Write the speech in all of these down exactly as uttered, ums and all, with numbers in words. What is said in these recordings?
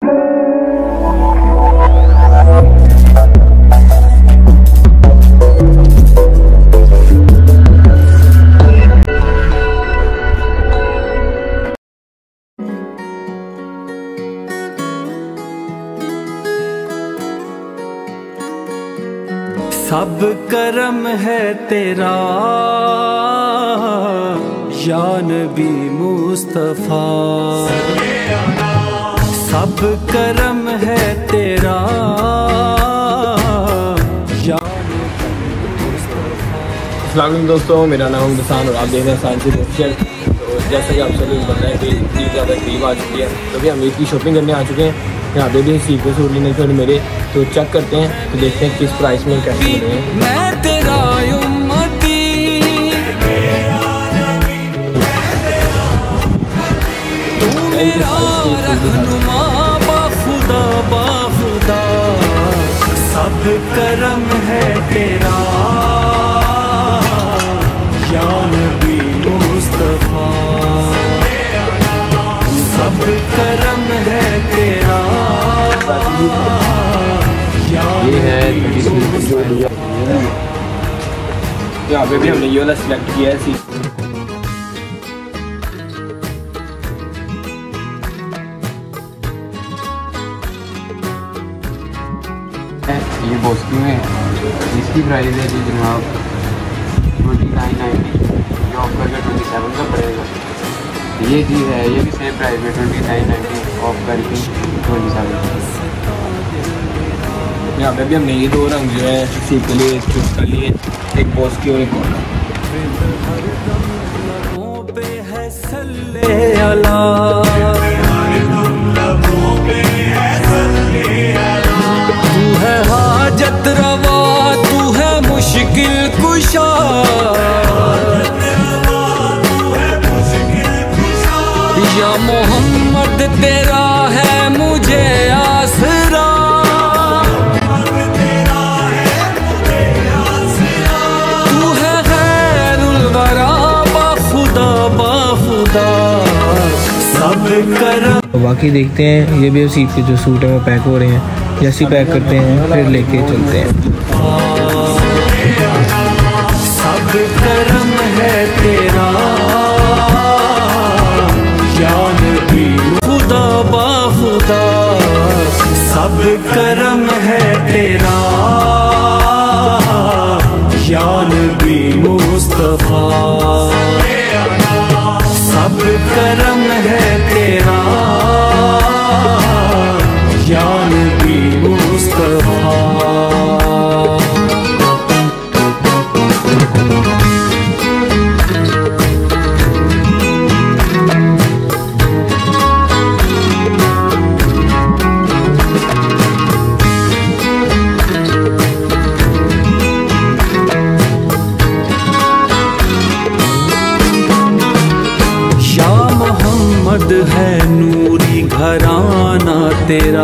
सब करम है तेरा या नबी मुस्तफा, सब करम है तेरा या नबी मुस्तफा। अस्सलाम वालेकुम दोस्तों, मेरा नाम हसन और आप देख रहे हैं साइंस ऑफिशियल। तो जैसा कि आप सभी को पता है कि ईद ज़्यादा करीब आ चुकी है, तो भी हम ईद की शॉपिंग करने आ चुके हैं। यहाँ पे भी सीखे सूट लेने थे मेरे, तो चेक करते हैं तो देखते हैं किस प्राइस में कैसे मिल रहे हैं। मैं तेरा उम्मती, तू मेरा रहनुमा, बाखुदा बाखुदा, सब करम है तेरा या नबी मुस्तफा, सब करम है तेरा। ये है यहाँ पे भी हमने ये वाला सिलेक्ट किया है। ये बॉस्की में इसकी प्राइस है जी जनाब ट्वेंटी नाइन नाइनटी, जो ऑफ करके ट्वेंटी सेवन का पड़ेगा। ये चीज़ है, ये भी सेम प्राइस में ट्वेंटी नाइन नाइनटी ऑफ करके ट्वेंटी सेवन। यहाँ पे भी हमने ये दो रंग जो है सीख के लिए चूज कर लिए, एक बॉस की और एक और। तू है हाजत रवा, तू है मुश्किल कुशा, या मोहम्मद तेरा है मुझे आसरा, तू है खैरुल वरा, बाखुदा बाखुदा, सब करम। बाकी देखते हैं, ये भी सीट के जो सूट है वो पैक हो रहे हैं। जैसे ही पैक करते हैं फिर लेके चलते हैं। सब करम है तेरा या नबी खुदा बाखुदा, सब करम है तेरा या नबी मुस्तफा, सब करम है तेरा या नबी मुस्तफा। है नूरी घराना तेरा,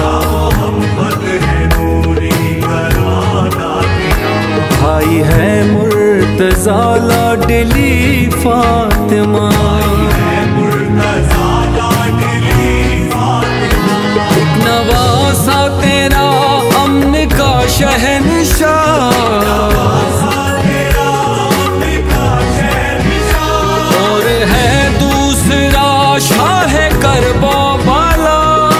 भाई है मुर्तज़ा लाडली फातिमा, एक नवासा तेरा अमन का शहंशाह, और है दूसरा शाह करबा वाला,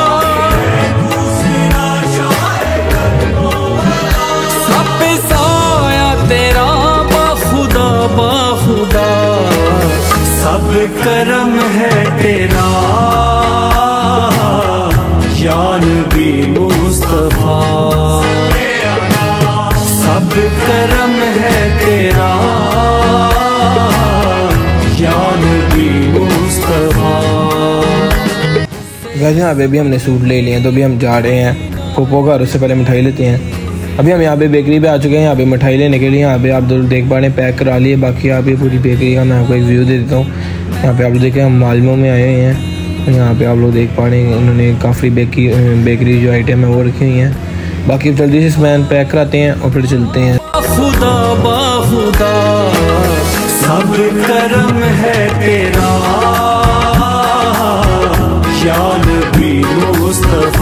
सब साया तेरा बाखुदा बाखुदा, सब करम है तेरा या नबी मुस्तफा, सब करम है तेरा या नबी मुस्तफा। गाइस यहाँ पे भी हमने सूट ले लिए हैं, तो अभी हम जा रहे हैं कोपो घर। उससे पहले मिठाई लेते हैं। अभी हम यहाँ पे बेकरी पे आ चुके हैं, यहाँ पे मिठाई लेने के लिए। यहाँ पे आप देख पा रहे हैं पैक करा लिए। बाकी यहाँ पे पूरी बेकरी का मैं आपको एक व्यू दे देता हूँ। यहाँ पे आप लोग देखें, हम मालमो में आए हुए हैं। यहाँ पे आप लोग देख पा रहे हैं उन्होंने काफ़ी बेकरी बेकरी जो आइटम है वो रखी हुई हैं। बाकी जल्दी से सामान पैक कराते हैं और फिर चलते हैं। खुदा बाखुदा, सब करम है तेरा या नबी मुस्तफा।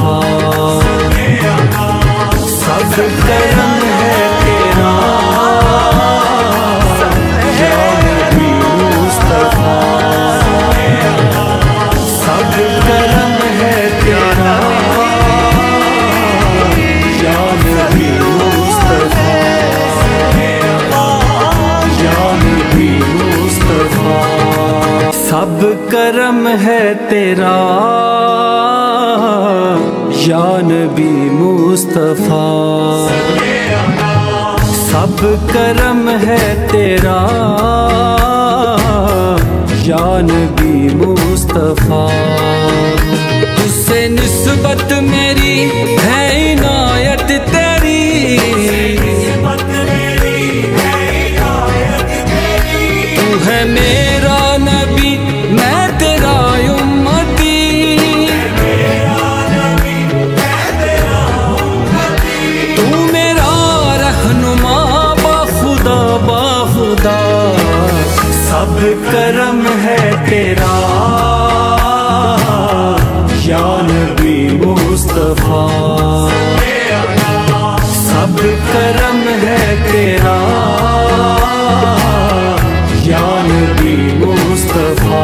तेरा या नबी मुस्तफा, सब करम है तेरा या नबी मुस्तफा। तुझसे निस्बत मेरी है इनायत तेरी, तू है मेरा नबी मैं तेरा उम्मती, तू मेरा रहनुमा बाखुदा बाखुदा, सब करम है तेरा या नबी मुस्तफा, सब करम है तेरा या नबी मुस्तफा।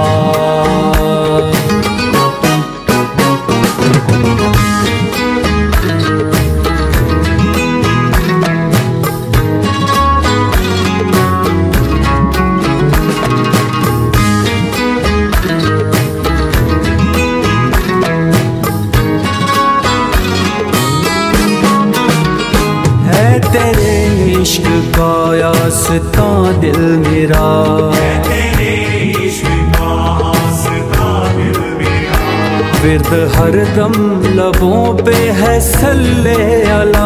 तेरे इश्क का आस्था दिल मेरा, विर्द हर दम लबों पे है सल्ले अला।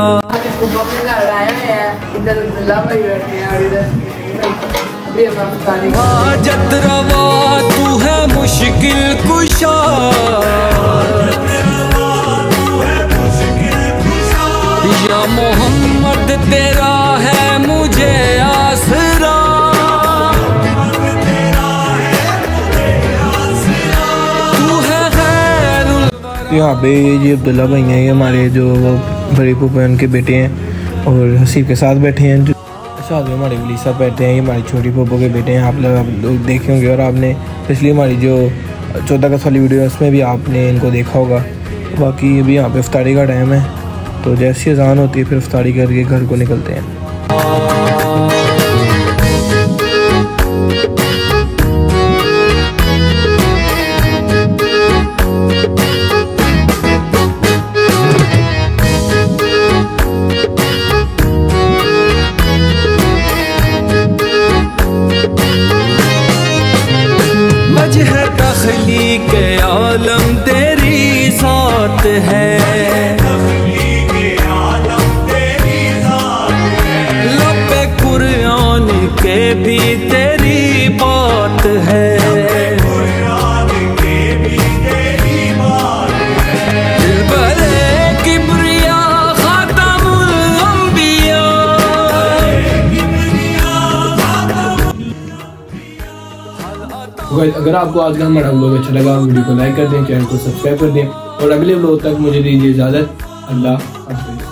हाजत रवा तू है मुश्किल कुशा, या मोहम्मद तेरा है मुझे आसरा, तू है खैरुल। यहाँ पे ये अब्दुल्ला भाई हैं, ये हमारे जो बड़े फूफा उनके बेटे हैं और हसीब के साथ बैठे हैं। जो साथ में हमारे वली साहब बैठे हैं, ये हमारी छोटी फूफो के बेटे हैं। आप लोग देखे होंगे और आपने पिछली हमारी जो चौदह अगस्त वाली वीडियो है उसमें भी आपने इनको देखा होगा। बाकी अभी यहाँ पे इफ्तारी का टाइम है, तो जैसी अजान होती है फिर इफ्तारी करके घर को निकलते हैं। वजह तख्लीक आलम तेरी ज़ात है, के भी तेरी बात है, दिलबरे किब्रिया खातमुल अंबिया। अगर आपको आज का हमारा व्लॉग अच्छा लगा वीडियो को लाइक कर दें, चैनल को सब्सक्राइब कर दें और अगले व्लॉग तक मुझे दीजिए इजाज़त। अल्लाह हाफ़िज़।